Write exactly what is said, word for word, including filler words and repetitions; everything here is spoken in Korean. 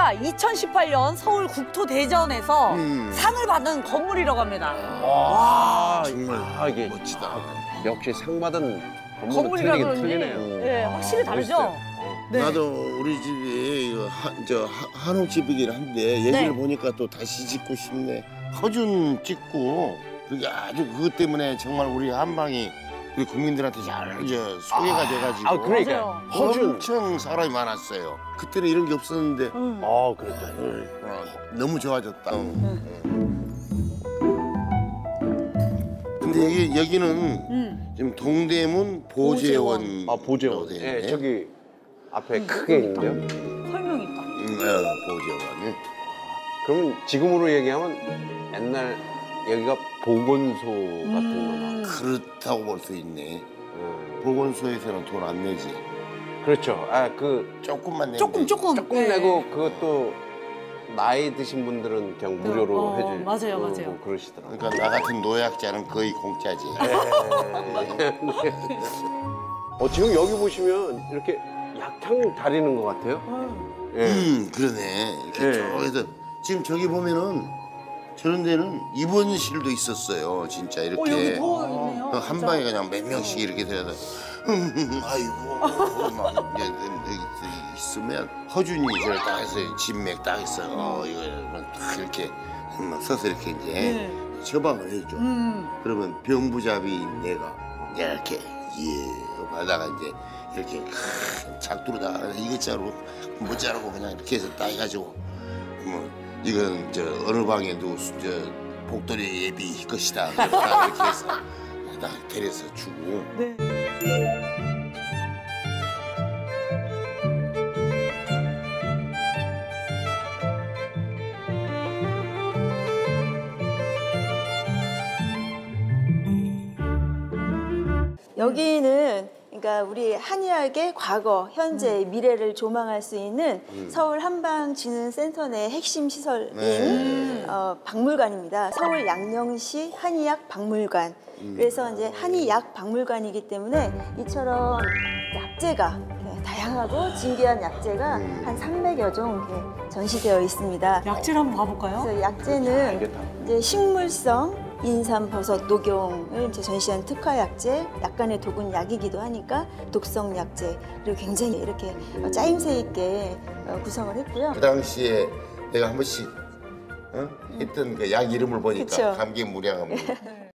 여기가 이천십팔 년 서울 국토대전에서 음. 상을 받은 건물이라고 합니다. 와, 정말 아, 이게 멋지다. 아, 역시 상 받은 건물이라 건물은 그런지 틀리긴 틀리네요. 네, 확실히 다르죠? 멋있어요. 네. 나도 우리 집이 이거 한, 저 한- 한옥집이긴 한데 얘기를 네. 보니까 또 다시 짓고 싶네. 허준 찍고 그게 아주 그것 때문에 정말 우리 한방이 우리 국민들한테 잘 저 소개가 돼가지고 아, 그러니까 맞아요. 허준. 엄청 사람이 많았어요. 그때는 이런 게 없었는데 음. 아, 그렇죠. 어, 너무 좋아졌다. 근데 여기 여기는 음. 지금 동대문 보재원. 아, 보재원. 돼 예, 있네. 저기 앞에 크게 있는데요. 설명 있다. 음, 어, 보재원. 그러면 지금으로 얘기하면 옛날 여기가 보건소 같은 음. 거나. 그렇다고 볼 수 있네. 음. 보건소에서는 돈 안 내지. 그렇죠. 아, 그 조금만 내면 조금 되지. 조금. 조금 네. 내고 그것도 나이 드신 분들은 그냥 무료로 어, 해줄. 맞아요, 그- 맞아요. 뭐 그러시더라고요. 그러니까 나 같은 노약자는 거의 공짜지. 어, 지금 여기 보시면 이렇게 약탕 다리는 것 같아요. 음. 예. 음, 그러네. 이렇게 네. 쭉 해서 지금 저기 보면은 저런 데는 입원실도 있었어요. 진짜 이렇게. 어, 여기 더 있네요. 어, 한 진짜. 방에 그냥 몇 명씩 이렇게 들여다. 음, 음, 아이고 막 이제 여기 있으면 허준이 저를 딱 해서 진맥 딱 했어. 어 이거 딱 이렇게 막 서서 이렇게 이제 네. 처방을 해줘. 음. 그러면 병부잡이인 내가 이제 이렇게 예 하다가 이제 이렇게 큰 작두로다가 이것 자르고 못 자르고 그냥 이렇게 해서 딱 해가지고 뭐 이건 저 어느 방에 누구 저 복돌이 예비 것이다 딱 이렇게 해서 딱 데려서 주고. 네. 여기는 그러니까 우리 한의학의 과거, 현재, 미래를 조망할 수 있는 서울 한방진흥센터 내 핵심 시설인 네. 어, 박물관입니다. 서울 양령시 한의학 박물관. 그래서 이제 한의약 박물관이기 때문에 이처럼 약재가 이렇게 다양하고 진귀한 약재가 한 삼백여 종 이렇게 전시되어 있습니다. 약재를 한번 봐볼까요? 그래서 약재는 알겠다. 이제 식물성 인삼, 버섯, 녹용을 이제 전시한 특화 약재, 약간의 독은 약이기도 하니까 독성 약재, 그리고 굉장히 이렇게 짜임새 있게 어, 구성을 했고요. 그 당시에 내가 한 번씩 어? 했던 그 약 이름을 보니까 그쵸. 감기무량합니다.